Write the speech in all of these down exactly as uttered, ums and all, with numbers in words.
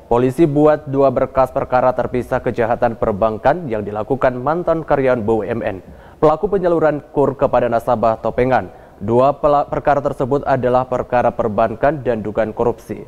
Polisi buat dua berkas perkara terpisah kejahatan perbankan yang dilakukan mantan karyawan B U M N. Pelaku penyaluran kur kepada nasabah topengan. Dua perkara tersebut adalah perkara perbankan dan dugaan korupsi.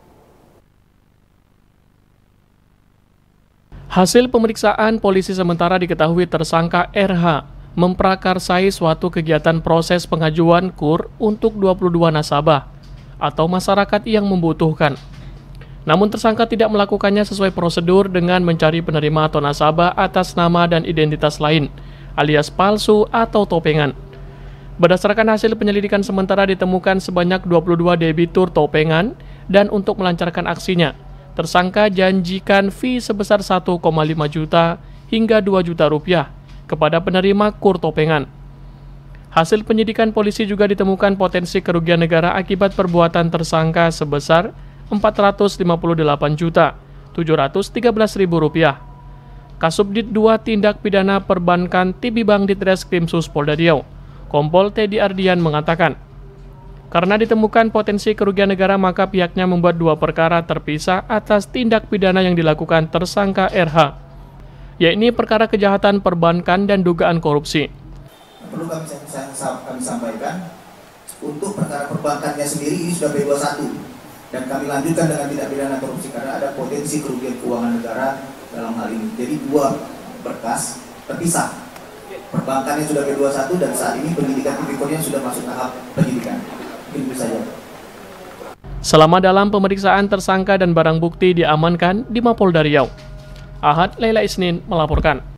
Hasil pemeriksaan polisi sementara diketahui tersangka R H memprakarsai suatu kegiatan proses pengajuan kur untuk dua puluh dua nasabah atau masyarakat yang membutuhkan. Namun tersangka tidak melakukannya sesuai prosedur dengan mencari penerima atau nasabah atas nama dan identitas lain, alias palsu atau topengan. Berdasarkan hasil penyelidikan sementara ditemukan sebanyak dua puluh dua debitur topengan dan untuk melancarkan aksinya, tersangka janjikan fee sebesar satu koma lima juta hingga dua juta rupiah kepada penerima kur topengan. Hasil penyidikan polisi juga ditemukan potensi kerugian negara akibat perbuatan tersangka sebesar empat ratus lima puluh delapan juta tujuh ratus tiga belas ribu rupiah. Kasubdit dua Tindak Pidana Perbankan T B Bank Ditreskrimsus Polda Riau, Kompol Teddy Ardian mengatakan, karena ditemukan potensi kerugian negara maka pihaknya membuat dua perkara terpisah atas tindak pidana yang dilakukan tersangka R H, yakni perkara kejahatan perbankan dan dugaan korupsi. Perlu kami, kami sampaikan, untuk perkara perbankannya sendiri ini sudah B dua puluh satu. Dan kami lanjutkan dengan tindak pidana korupsi karena ada potensi kerugian keuangan negara dalam hal ini. Jadi dua berkas terpisah. Perbankannya sudah B dua puluh satu dan saat ini penyidikan tipikornya sudah masuk tahap penyidikan. Itu saja. Selama dalam pemeriksaan tersangka dan barang bukti diamankan di Mapolda Riau. Ahad Laila Isnin melaporkan.